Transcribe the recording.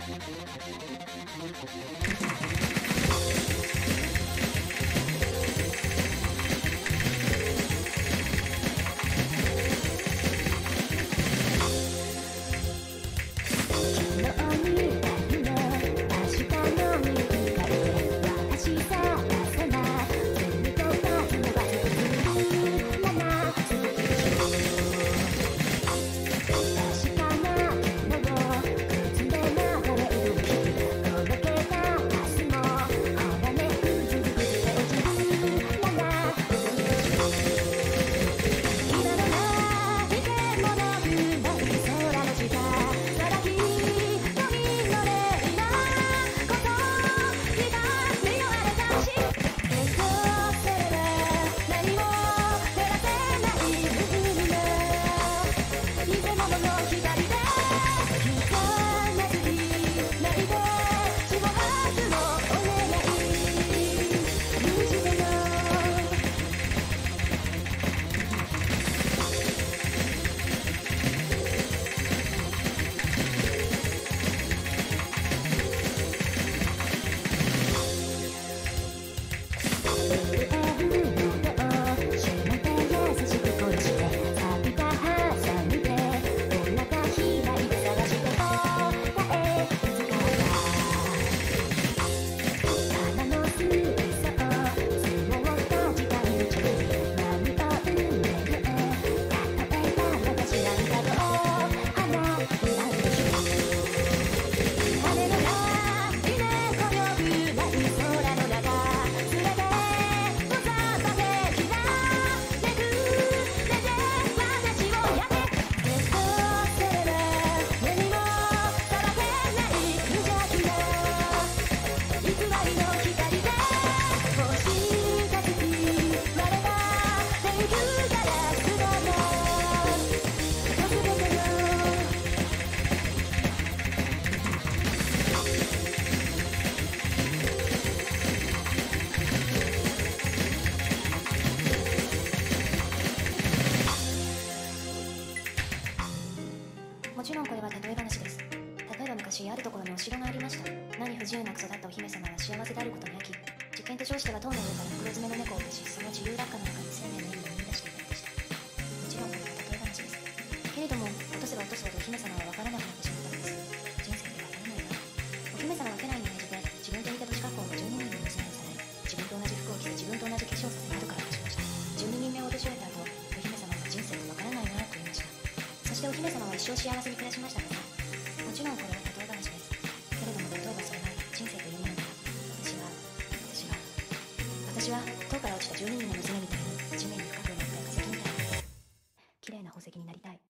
もちろんこれは例え話です。例えば昔あるところにお城がありました。何不自由なく育ったお姫様は幸せであることに飽き、実験と称しては塔の上から袋詰めの猫を消し、その自由落下の中に生命の意味を見出していたのでした。もちろんこれは例え話です。けれども落とせば落とすほどお姫様は分からなくなってしまったのです。人生って分からないな。お姫様は家来に命じて自分と似た年格好の12人の娘をさらい、自分と同じ服を着て自分と同じ化粧をさせ窓から落としました。12人目を落とし終えた後、お姫様は人生って分からないなと言いました。そしてお姫様は一生幸せに暮らしましたが、もちろんこれは例え話です。けれども例えばそれが人生というものなら、私は塔から落ちた12人の娘みたいに地面に深く埋まった化石みたいに綺麗な宝石になりたい。